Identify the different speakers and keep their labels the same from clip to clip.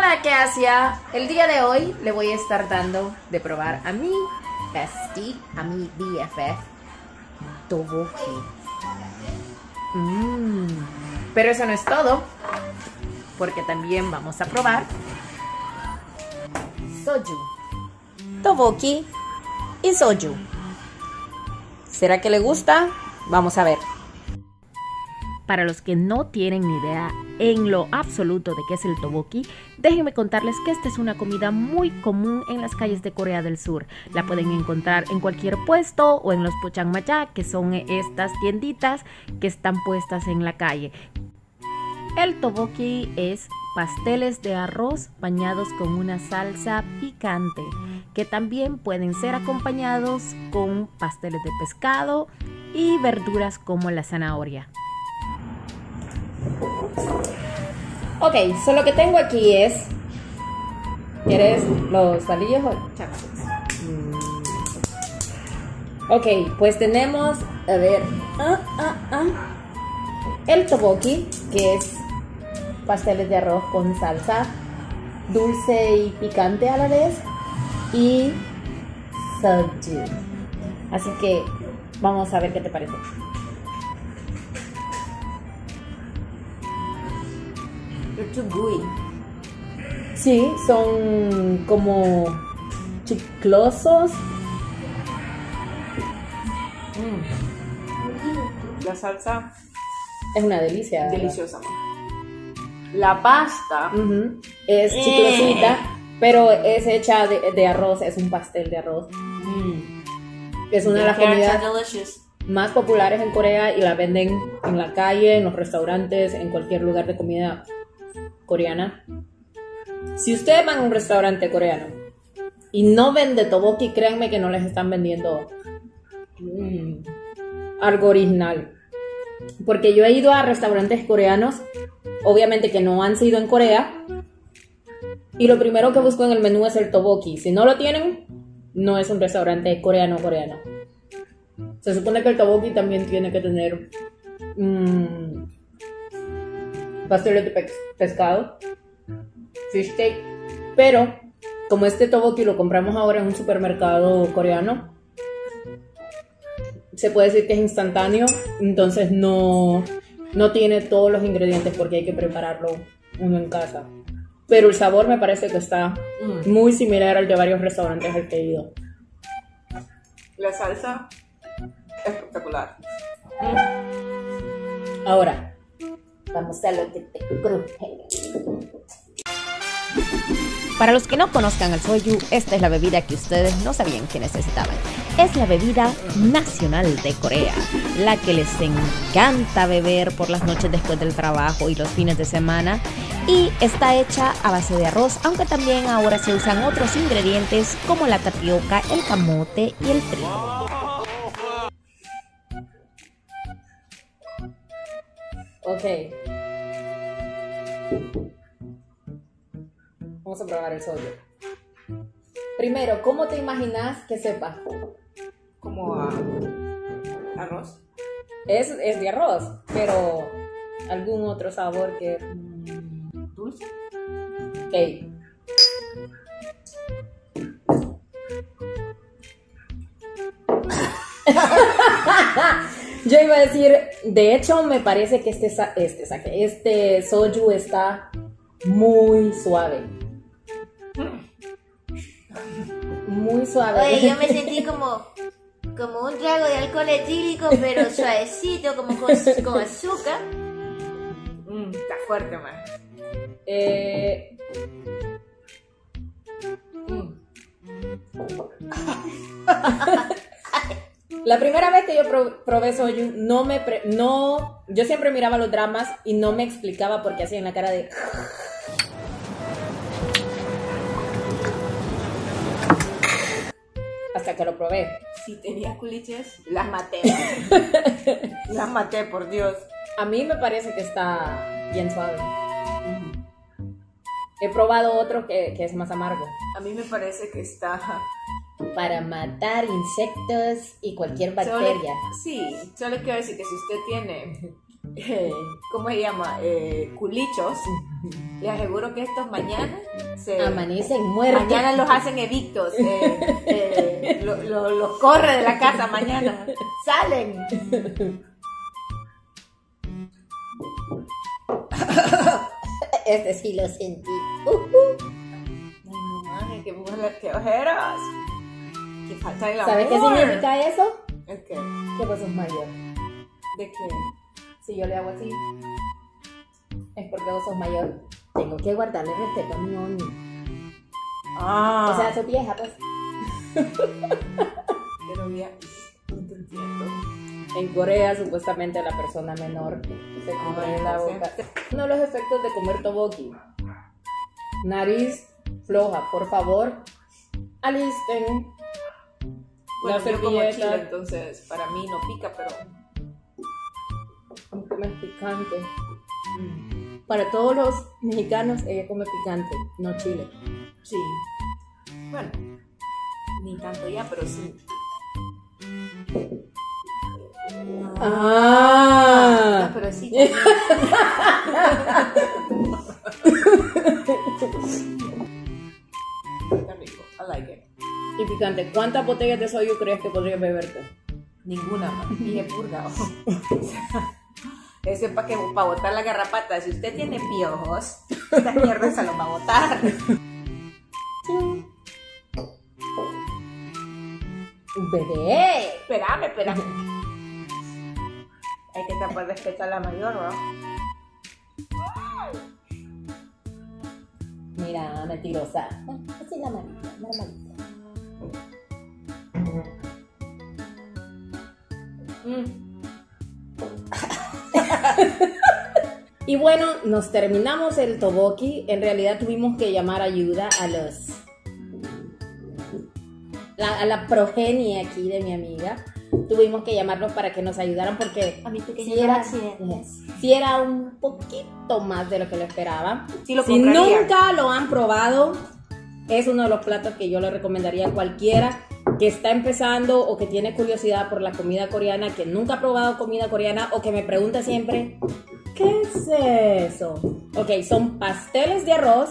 Speaker 1: nada que hacía, el día de hoy le voy a estar dando de probar a mi bestie, a mi BFF, tteokbokki. Pero eso no es todo, porque también vamos a probar soju, tteokbokki y soju. ¿Será que le gusta? Vamos a ver. Para los que no tienen ni idea en lo absoluto de qué es el tteokbokki, déjenme contarles que esta es una comida muy común en las calles de Corea del Sur. La pueden encontrar en cualquier puesto o en los pochangmacha, que son estas tienditas que están puestas en la calle. El tteokbokki es pasteles de arroz bañados con una salsa picante, que también pueden ser acompañados con pasteles de pescado y verduras como la zanahoria. Ok, lo que tengo aquí es... ¿Quieres los palillos o chopsticks? Ok, pues tenemos... A ver... el tteokbokki, que es pasteles de arroz con salsa dulce y picante a la vez, y soju. Así que vamos a ver qué te parece. Sí, son como chiclosos.
Speaker 2: La salsa
Speaker 1: es una delicia.
Speaker 2: Deliciosa. La pasta
Speaker 1: es chiclosita, pero es hecha de arroz, es un pastel de arroz. Es una de las comidas más populares en Corea y la venden en la calle, en los restaurantes, en cualquier lugar de comida coreana. Si ustedes van a un restaurante coreano y no vende tteokbokki, créanme que no les están vendiendo algo original. Porque yo he ido a restaurantes coreanos, obviamente que no han sido en Corea, y lo primero que busco en el menú es el tteokbokki. Si no lo tienen, no es un restaurante coreano. Se supone que el tteokbokki también tiene que tener pasteles de pescado, fish cake, pero como este tteokbokki lo compramos ahora en un supermercado coreano, se puede decir que es instantáneo, entonces no tiene todos los ingredientes porque hay que prepararlo uno en casa. Pero el sabor me parece que está muy similar al de varios restaurantes al que he ido.
Speaker 2: La salsa espectacular.
Speaker 1: Ahora vamos a lo que te cruje. Para los que no conozcan el soju, esta es la bebida que ustedes no sabían que necesitaban. Es la bebida nacional de Corea, la que les encanta beber por las noches después del trabajo y los fines de semana. Y está hecha a base de arroz, aunque también ahora se usan otros ingredientes como la tapioca, el camote y el trigo. Ok. Vamos a probar el soju. Primero, ¿cómo te imaginas que sepa?
Speaker 2: Como a arroz.
Speaker 1: Es de arroz, pero algún otro sabor que...
Speaker 2: ¿Dulce?
Speaker 1: Okay. Yo iba a decir, de hecho me parece que este soju está muy suave. Muy suave.
Speaker 3: Oye, yo me sentí como un trago de alcohol etílico, pero suavecito, como con azúcar.
Speaker 2: Está fuerte, man.
Speaker 1: La primera vez que yo probé soju, yo siempre miraba los dramas y no me explicaba por qué hacían la cara de... Hasta que lo probé.
Speaker 2: Si tenía culiches, las maté. Las maté, por Dios.
Speaker 1: A mí me parece que está bien suave. He probado otro que es más amargo.
Speaker 2: A mí me parece que está...
Speaker 1: Para matar insectos y cualquier bacteria.
Speaker 2: Solo quiero decir que si usted tiene ¿cómo se llama? Culichos. Les aseguro que estos mañana
Speaker 1: amanecen muertos.
Speaker 2: Mañana los hacen evictos. Los corre de la casa mañana. Salen.
Speaker 1: Este sí lo sentí.
Speaker 2: Ay, no mames, qué ojeras. Qué falta de amor.
Speaker 1: ¿Sabes qué significa eso?
Speaker 2: ¿El qué?
Speaker 1: Que vos sos mayor.
Speaker 2: ¿De qué?
Speaker 1: Si yo le hago así, es porque vos sos mayor. Tengo que guardarle respeto a mi Oni.
Speaker 2: Ah.
Speaker 1: O sea, sos vieja, pues.
Speaker 2: Pero ya, no te entiendo.
Speaker 1: En Corea, supuestamente, la persona menor se come la boca. Uno de los efectos de comer tteokbokki. Nariz floja, por favor. Alisten
Speaker 2: Bueno,
Speaker 1: la
Speaker 2: yo como chile,
Speaker 1: servilleta.
Speaker 2: entonces para mí no pica, pero
Speaker 1: Come picante. Para todos los mexicanos, ella come picante, no chile.
Speaker 2: sí. Bueno, ni tanto ya, pero sí.
Speaker 1: Ah.
Speaker 2: No, pero sí. Está rico, I like it.
Speaker 1: Y picante, ¿cuántas botellas de soju crees que podrías beberte?
Speaker 2: Ninguna más. Y es purga. Eso es para botar la garrapata. Si usted tiene piojos, esta mierda se los va a botar.
Speaker 1: ¡Bebé!
Speaker 2: Espérame. Hay que tapar respeto a la mayor, ¿no?
Speaker 1: Mira, mentirosa. Así la manita, normalita. Y bueno, nos terminamos el tteokbokki. En realidad tuvimos que llamar ayuda a la progenie aquí de mi amiga. Tuvimos que llamarlos para que nos ayudaran porque
Speaker 3: A mi pequeño
Speaker 1: si era,
Speaker 3: accidente.
Speaker 1: si era un poquito más de lo que lo esperaba.
Speaker 2: Sí lo
Speaker 1: Si
Speaker 2: compraría.
Speaker 1: nunca lo han probado, es uno de los platos que yo le recomendaría a cualquiera que está empezando o que tiene curiosidad por la comida coreana, que nunca ha probado comida coreana o que me pregunta siempre, ¿qué es eso? Ok, son pasteles de arroz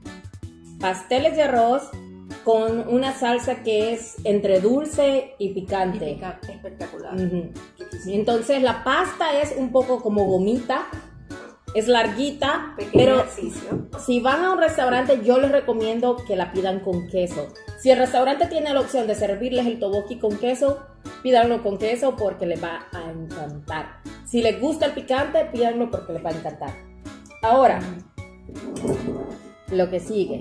Speaker 1: con una salsa que es entre dulce y picante.
Speaker 2: Espectacular.
Speaker 1: Ujú. Entonces la pasta es un poco como gomita, es larguita,
Speaker 2: Pequeño
Speaker 1: pero
Speaker 2: ejercicio.
Speaker 1: si van a un restaurante yo les recomiendo que la pidan con queso. Si el restaurante tiene la opción de servirles el tteokbokki con queso, pídanlo con queso porque les va a encantar. Si les gusta el picante, pídanlo porque les va a encantar. Ahora, lo que sigue.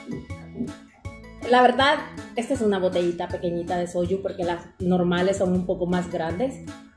Speaker 1: La verdad, esta es una botellita pequeñita de soju porque las normales son un poco más grandes.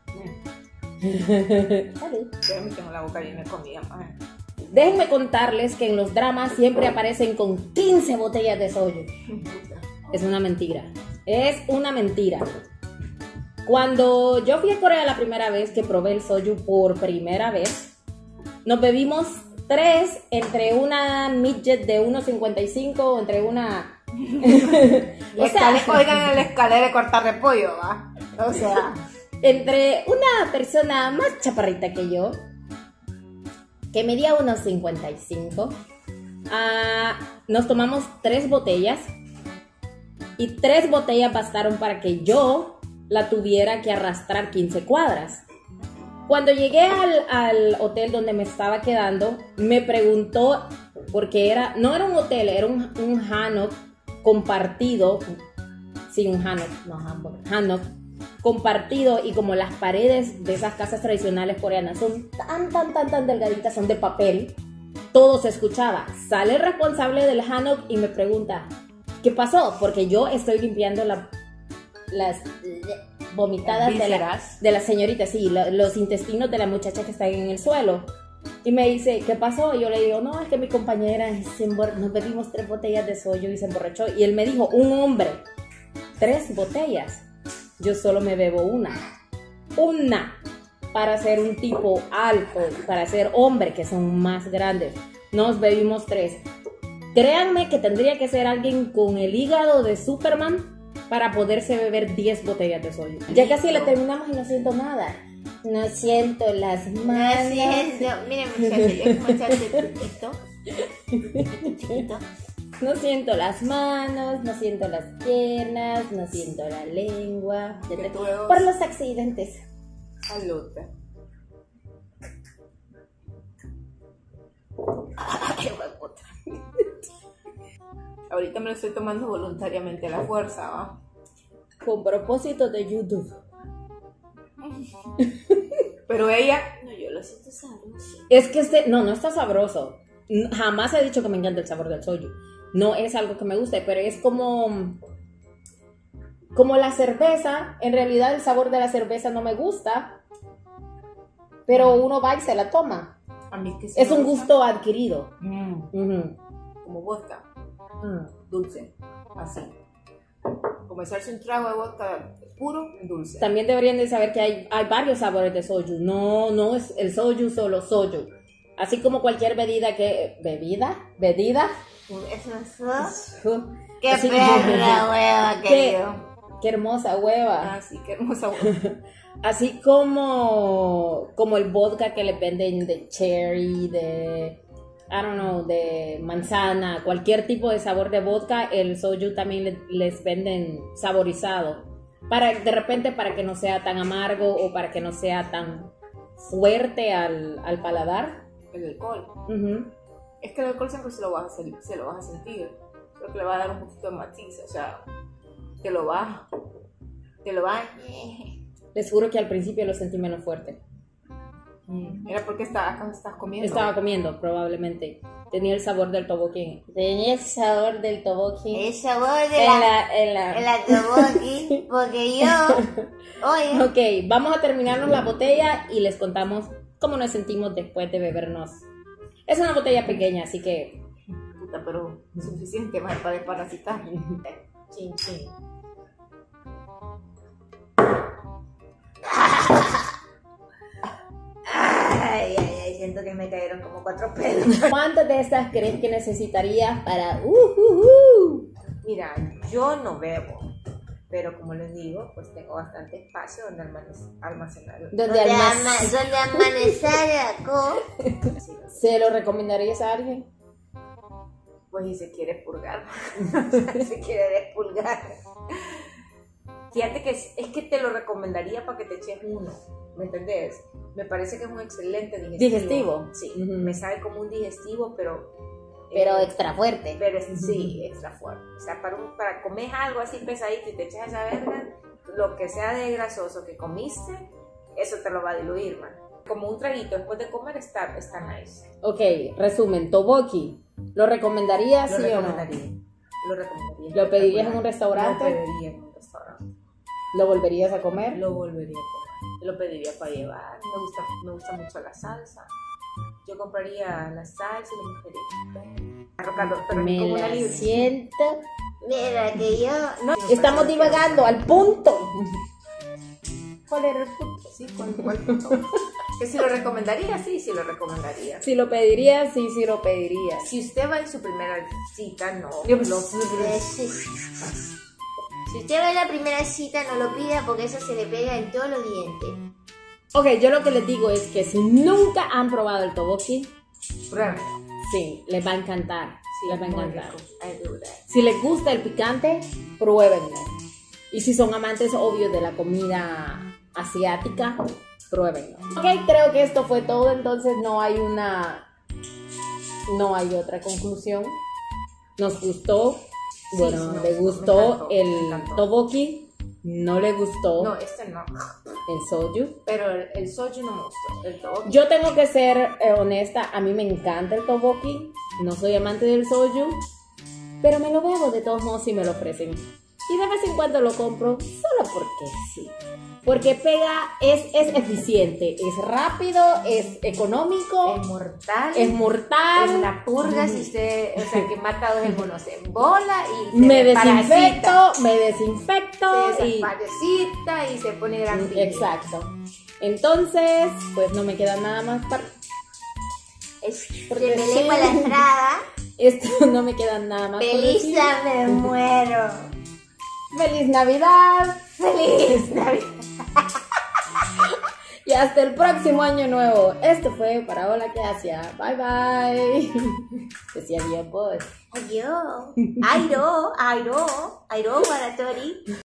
Speaker 1: Salud.
Speaker 2: Yo me tengo la boca llena de comida. Ay.
Speaker 1: Déjenme contarles que en los dramas siempre aparecen con 15 botellas de soju. Es una mentira. Es una mentira. Cuando yo fui a Corea la primera vez que probé el soju por primera vez, nos bebimos 3 entre una midget de 1.55, entre una... O sea,
Speaker 2: Oigan la escalera de cortar de pollo, ¿va? O sea,
Speaker 1: entre una persona más chaparrita que yo, que medía unos 55, nos tomamos 3 botellas y 3 botellas bastaron para que yo la tuviera que arrastrar 15 cuadras. Cuando llegué al hotel donde me estaba quedando, me preguntó, porque no era un hotel, era un hanok compartido, sí, un hanok, no hanok compartido, y como las paredes de esas casas tradicionales coreanas son tan delgaditas, son de papel, todo se escuchaba. Sale el responsable del hanok y me pregunta, ¿qué pasó? Porque yo estoy limpiando las vomitadas de la señorita, sí, los intestinos de la muchacha que está en el suelo. Y me dice, ¿qué pasó? Y yo le digo, no, es que mi compañera nos bebimos 3 botellas de soju y se emborrachó. Y él me dijo, un hombre, 3 botellas. Yo solo me bebo una para ser un tipo alto, para ser hombre, que son más grandes. Nos bebimos 3. Créanme que tendría que ser alguien con el hígado de Superman para poderse beber 10 botellas de soju. Ya casi la terminamos y no siento nada. No siento las
Speaker 3: No
Speaker 1: manos.
Speaker 3: siento. Miren, muchachos, yo como echarse truquito. Chiquito.
Speaker 1: No siento las manos, no siento las piernas, no siento la lengua. Por los accidentes.
Speaker 2: Salud.
Speaker 3: Ay, hueputa.
Speaker 2: Ahorita me lo estoy tomando voluntariamente a la fuerza, ¿va?
Speaker 1: Con propósito de YouTube.
Speaker 2: Pero ella,
Speaker 3: No, yo lo siento sabroso.
Speaker 1: Es que no está sabroso. Jamás he dicho que me encanta el sabor del soju. No es algo que me guste, pero es como la cerveza. En realidad el sabor de la cerveza no me gusta, pero uno va y se la toma.
Speaker 2: a mí que sí
Speaker 1: Es
Speaker 2: me
Speaker 1: un
Speaker 2: gusta.
Speaker 1: gusto adquirido. Ujú.
Speaker 2: Como vodka, dulce, así. Como echarse un trago de vodka puro, dulce.
Speaker 1: También deberían de saber que hay varios sabores de soju. No es el soju solo soju. Así como cualquier ¿Bebida?
Speaker 3: Eso es. ¡Qué
Speaker 1: Así-
Speaker 3: perra, hueva,
Speaker 1: Qué-
Speaker 3: querido!
Speaker 1: Qué hermosa hueva.
Speaker 2: Ah, sí, qué hermosa vodka.
Speaker 1: Así como el vodka que le venden de cherry, de manzana, cualquier tipo de sabor de vodka, el soju también les venden saborizado. De repente para que no sea tan amargo o para que no sea tan fuerte al paladar.
Speaker 2: El alcohol.
Speaker 1: Ujú.
Speaker 2: Es que el alcohol siempre se lo vas a sentir. Creo que le va a dar un poquito de matiz, o sea, te lo baja.
Speaker 1: Les juro que al principio lo sentí menos fuerte.
Speaker 2: Era porque estás comiendo.
Speaker 1: Estaba comiendo, probablemente. Tenía el sabor del tteokbokki. Tenía el sabor del tteokbokki.
Speaker 3: El sabor de la
Speaker 1: En la...
Speaker 3: tteokbokki, porque yo, oye,
Speaker 1: Ok, vamos a terminarnos la botella y les contamos cómo nos sentimos después de bebernos. Es una botella pequeña, así que...
Speaker 2: Puta, pero suficiente más para desparasitar.
Speaker 3: chin, chin. Ay, siento que me cayeron como 4 pelos.
Speaker 1: ¿Cuántas de estas crees que necesitarías para...
Speaker 2: Mira, yo no bebo, pero como les digo, pues tengo bastante espacio donde almacenar.
Speaker 1: Donde almac-
Speaker 3: Donde amanecer
Speaker 2: Sí,
Speaker 1: ¿Se lo recomendarías a alguien?
Speaker 2: pues y se quiere purgar, se quiere despulgar. Fíjate que es que te lo recomendaría para que te eches uno, ¿me entendés? Me parece que es un excelente digestivo.
Speaker 1: ¿Digestivo?
Speaker 2: Sí,
Speaker 1: Ujú.
Speaker 2: me sabe como un digestivo, pero
Speaker 1: extra fuerte.
Speaker 2: pero sí, extra fuerte. O sea, para comer algo así pesadito y te echas esa verga, lo que sea de grasoso que comiste, eso te lo va a diluir, man. Como un traguito después de comer está nice.
Speaker 1: Ok, resumen, tteokbokki. ¿Lo recomendarías,
Speaker 2: Lo
Speaker 1: sí
Speaker 2: recomendaría.
Speaker 1: o
Speaker 2: Lo recomendaría.
Speaker 1: ¿Lo pedirías en un
Speaker 2: Lo
Speaker 1: restaurante?
Speaker 2: pediría en un restaurante.
Speaker 1: no? ¿Lo volverías a comer?
Speaker 2: Lo volvería a comer. Lo pediría para llevar. Me gusta mucho la salsa. Yo compraría la salsa y la mujerita. Pero
Speaker 1: Me
Speaker 2: como una
Speaker 1: la
Speaker 2: libre.
Speaker 1: siento.
Speaker 3: Mira que yo,
Speaker 2: No,
Speaker 1: Estamos divagando al punto. ¿Cuál era el punto?
Speaker 2: Sí, ¿cuál punto? Que si lo recomendaría, sí lo recomendaría.
Speaker 1: Si lo pedirías, sí lo pedirías.
Speaker 2: Si usted va en su primera cita, no.
Speaker 3: sí. Si usted va a la primera cita, no lo pida porque eso se le pega en todos los dientes.
Speaker 1: Ok, yo lo que les digo es que si nunca han probado el tteokbokki,
Speaker 2: Pruébelo.
Speaker 1: sí, les va a encantar.
Speaker 2: Sí,
Speaker 1: Les va a
Speaker 2: muy
Speaker 1: encantar.
Speaker 2: rico. I do that.
Speaker 1: Si les gusta el picante, pruébenlo. Y si son amantes, obvio, de la comida asiática, pruébenlo. Ok, creo que esto fue todo, entonces no hay otra conclusión. Nos gustó, bueno,
Speaker 2: sí,
Speaker 1: le
Speaker 2: me
Speaker 1: gustó
Speaker 2: encantó, me
Speaker 1: el
Speaker 2: encantó.
Speaker 1: tteokbokki, no le gustó
Speaker 2: No, este no.
Speaker 1: el soju.
Speaker 2: Pero el soju no me gustó. El tteokbokki.
Speaker 1: Yo tengo que ser honesta, a mí me encanta el tteokbokki, no soy amante del soju, pero me lo bebo de todos modos si me lo ofrecen. Y de vez en cuando lo compro solo porque sí. Porque pega, es eficiente, es rápido, es económico,
Speaker 2: Es mortal.
Speaker 1: es mortal.
Speaker 2: Es la purga si usted, o sea, que mata dos monos en bola y se
Speaker 1: Me
Speaker 2: desparasita.
Speaker 1: desinfecto
Speaker 2: Se
Speaker 1: y...
Speaker 2: desparasita y se pone gran piña.
Speaker 1: Exacto. Entonces, pues no me queda nada más para...
Speaker 3: Se
Speaker 1: Porque
Speaker 3: me
Speaker 1: sí.
Speaker 3: lengua la entrada.
Speaker 1: Esto no me queda nada más por
Speaker 3: Feliz
Speaker 1: decir.
Speaker 3: me muero.
Speaker 1: ¡Feliz Navidad!
Speaker 3: Feliz Navidad.
Speaker 1: Y hasta el próximo año nuevo. Esto fue Parábola que Asia. Bye bye. Decía bien, pues.
Speaker 3: Adiós. Airo, Guaratori.